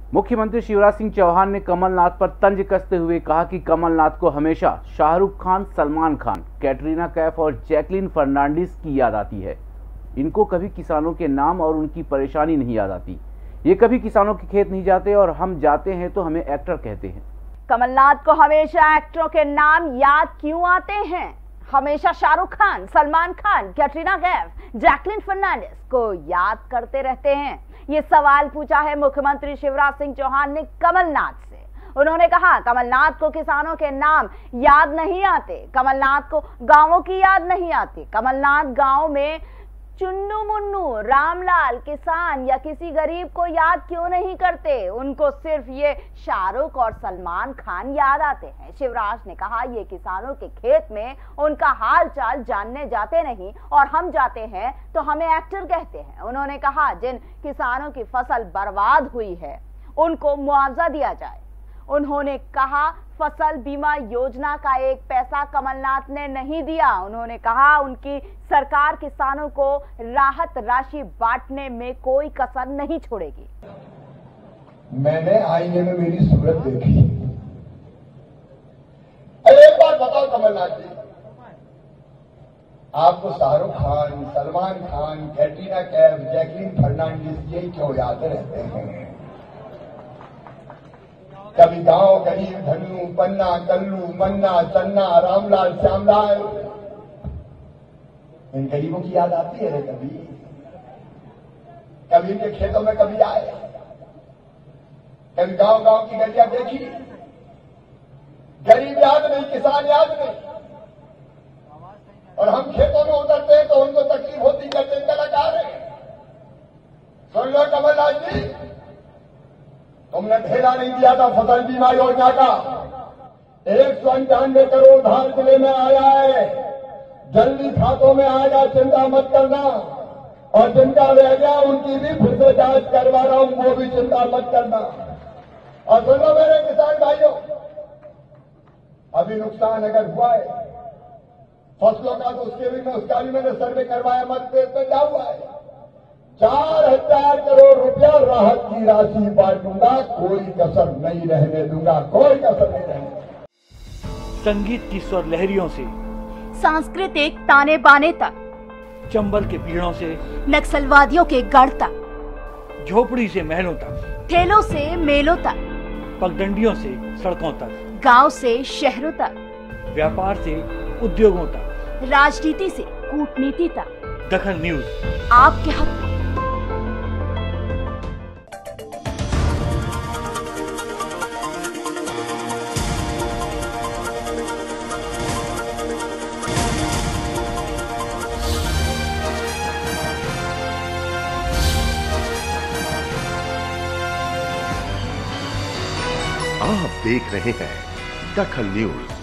मुख्यमंत्री शिवराज सिंह चौहान ने कमलनाथ पर तंज कसते हुए कहा कि कमलनाथ को हमेशा शाहरुख खान, सलमान खान, कैटरीना कैफ और जैकलीन फर्नांडिस की याद आती है। इनको कभी किसानों के नाम और उनकी परेशानी नहीं याद आती। ये कभी किसानों के खेत नहीं जाते और हम जाते हैं तो हमें एक्टर कहते हैं। कमलनाथ को हमेशा एक्टरों के नाम याद क्यों आते हैं? हमेशा शाहरुख खान, सलमान खान, कैटरीना कैफ, जैकलीन फर्नांडिस को याद करते रहते हैं। ये सवाल पूछा है मुख्यमंत्री शिवराज सिंह चौहान ने कमलनाथ से। उन्होंने कहा कमलनाथ को किसानों के नाम याद नहीं आते, कमलनाथ को गांवों की याद नहीं आती। कमलनाथ गांव में चुन्नू मुन्नू, रामलाल, किसान या किसी गरीब को याद क्यों नहीं करते? उनको सिर्फ ये शाहरुख और सलमान खान याद आते हैं। शिवराज ने कहा ये किसानों के खेत में उनका हाल चाल जानने जाते नहीं और हम जाते हैं तो हमें एक्टर कहते हैं। उन्होंने कहा जिन किसानों की फसल बर्बाद हुई है उनको मुआवजा दिया जाए। उन्होंने कहा फसल बीमा योजना का एक पैसा कमलनाथ ने नहीं दिया। उन्होंने कहा उनकी सरकार किसानों को राहत राशि बांटने में कोई कसर नहीं छोड़ेगी। मैंने आईने में मेरी सूरत देखी। एक बात बताओ कमलनाथ जी, आपको शाहरुख खान, सलमान खान, कैटरीना कैफ, जैकलीन फर्नांडिस यही क्यों याद रहते हैं? कभी गांव, गरीब, धन्नू, पन्ना, कल्लू, मन्ना, चन्ना, रामलाल, श्यामलाल, इन गरीबों की याद आती है रे? कभी इनके खेतों में कभी आए? कभी गांव गांव की गलियां देखी? गरीब याद नहीं, किसान याद नहीं। और हम खेतों में उतरते हैं तो उनको तकलीफ होती, कहते कलाकार है। सुन लो कमलनाथ जी, तुमने ढेला नहीं दिया था फसल बीमा योजना का। 195 करोड़ धार जिले में आया है, जल्दी खातों में आएगा, चिंता मत करना। और जिनका रह गया उनकी भी फिर से जांच करवा रहा हूं, वो भी चिंता मत करना। और सुनो मेरे किसान भाइयों, अभी नुकसान अगर हुआ है फसलों का तो उसका भी मैंने सर्वे करवाया, मत पेज पे जा हुआ है। 4000 करोड़ रुपया राहत की राशि बांटूंगा, कोई कसर नहीं रहने दूंगा, कोई कसर नहीं रहने दूंगा। संगीत की स्वर लहरियों से सांस्कृतिक ताने बाने तक, चंबल के पीड़ों से नक्सलवादियों के गढ़ तक, झोपड़ी से महलों तक, ठेलों से मेलों तक, पगडंडियों से सड़कों तक, गांव से शहरों तक, व्यापार से उद्योगों तक, राजनीति से कूटनीति तक, दखन न्यूज आपके हक में। आप देख रहे हैं दखन न्यूज।